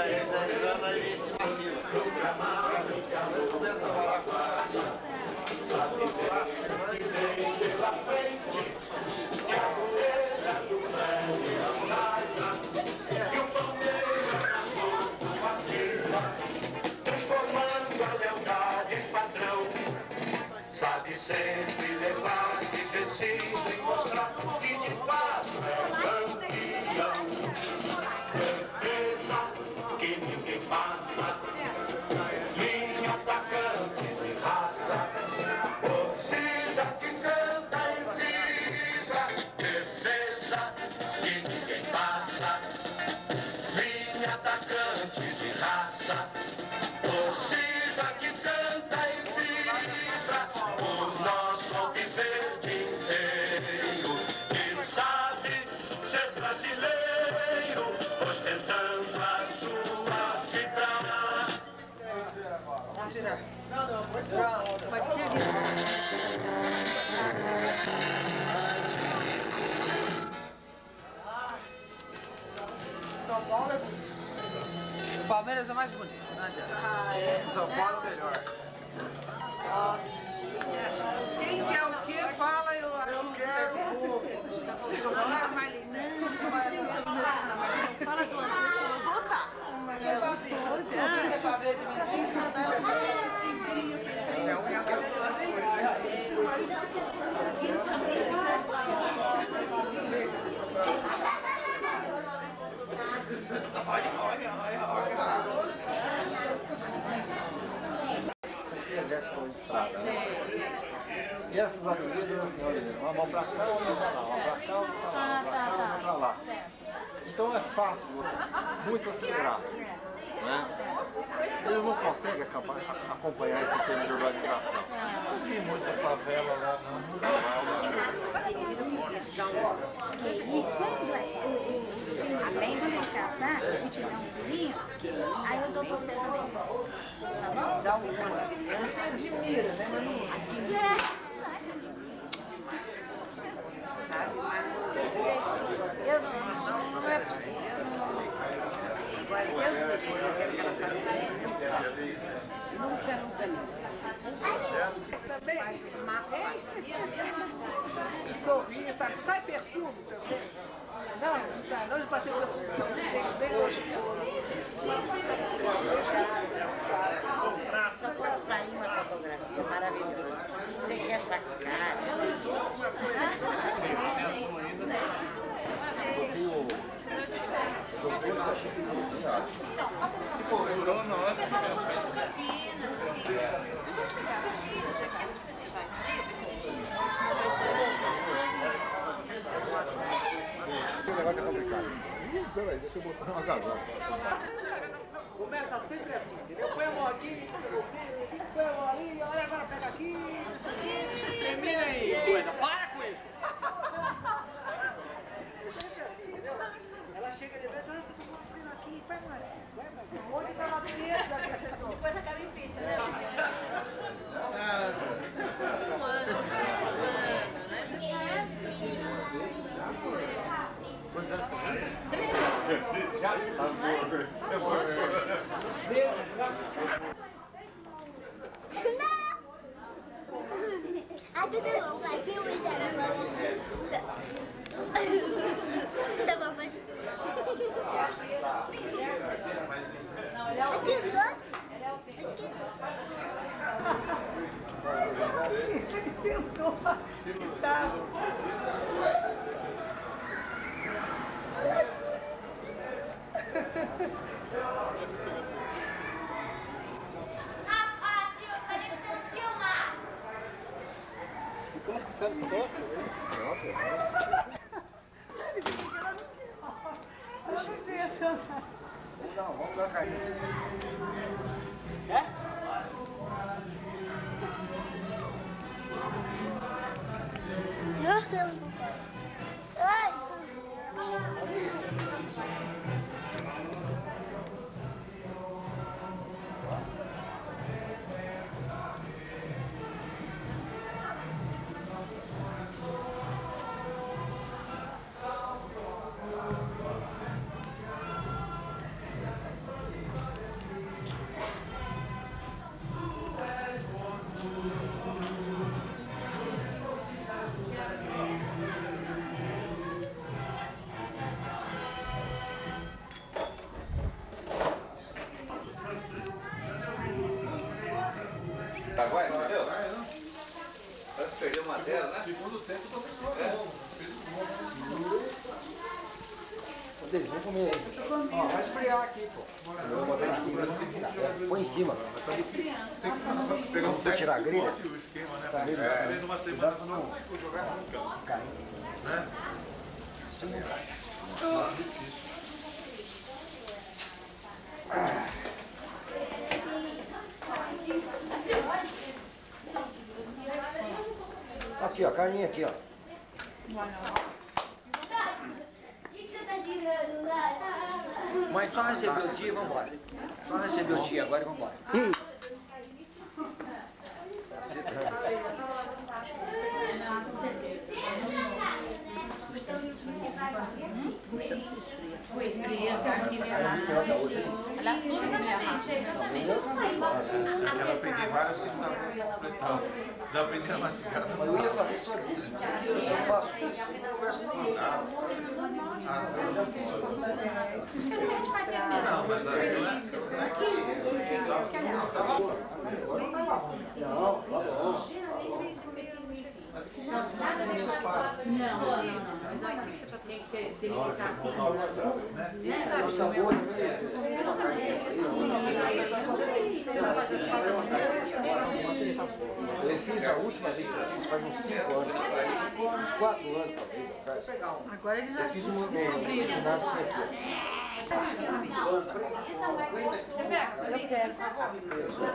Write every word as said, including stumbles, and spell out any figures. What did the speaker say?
Sabe sempre levar de vencido e mostrar que de fato é campeão. Certeza que ninguém passa, linha atacante de raça, torcida que canta e vibra. Defesa que ninguém passa, linha atacante de raça, torcida que canta e vibra. O nosso alviverde inteiro que sabe ser brasileiro, ostentando a sua fibra. Não, não, pode ser. Pode ser. São Paulo é bonito. O Palmeiras é mais bonito, não adianta. Ah, é. São Paulo é melhor. Quem quer o que fala, eu acho eu quero. Fala mais não, fala duas vezes que eu vou voltar. Você é pra ver de mim? É um é olha, olha, olha, olha. E essas avenidas assim, olha, uma mão pra cá, uma mão pra lá, uma pra cá, uma pra lá, uma pra cá, uma pra lá. Então é fácil, muito acelerado, né? Eles não conseguem acompanhar esse tema de urbanização. Não vi muita favela lá, não. Além de eu casar, se tiver um filhinho, aí eu dou pra você também. Tá bom? São umas crianças admira, né, Manu? Admira. Sabe? Eu não, não é possível. Agora, Deus me livre, eu quero que ela saiba disso. Nunca, nunca, nunca. Também? E sorri, sabe? Sai perfume também. Não, não sai. Hoje eu passei perfume pra vocês, bem hoje. Só pode sair uma fotografia maravilhosa. Você quer essa cara? Segurou na hora. Esse negócio é complicado. Ih, peraí, deixa eu botar uma casada. Começa sempre assim, entendeu? Põe a mão aqui, põe a mão ali, olha agora pega aqui, termina aí, doida, para com isso! Sempre assim, entendeu? Ela chega de vez, olha, tô fazendo aqui, vai mais, vai mais. Onde tá lá dentro, já que acertou? Depois acaba em pizza, né? Um ano. Pois é, Já está Ah, tudo bom, vai ser o exame. Tá bom, pode. Aqui os dois? Ele sentou, estava. Ela não deixa. Não, vamos dar carinho. É? Ai! deles, vamos comer aí. Ó, vai esfriar aqui, pô. Eu vou botar em cima. Põe em cima. Vamos tirar a grelha. O esquema, né? É, numa semana tu não fica jogar nunca. Cai. Né? Isso não cai. Aqui, ó, carninha aqui, ó. Mãe, só recebeu o dia e vambora. Só recebeu o dia agora e vambora. Hum. Ela aprendi várias que não estavam completando. Você aprendeu a mastigar. Mas eu ia fazer só isso. Eu só faço isso. Eu converso com ninguém. Não, mas não é que... Não, tá bom. Nada deixa de fora. Não, não, não. Mas olha, você tem que ter, tem que ficar assim. Né? Sabe? O sabor também é. Eu fiz a última vez que eu fiz, faz uns cinco anos, uns quatro anos talvez atrás. Agora eles Eu fiz um ginásio aqui. Você pega? Eu quero.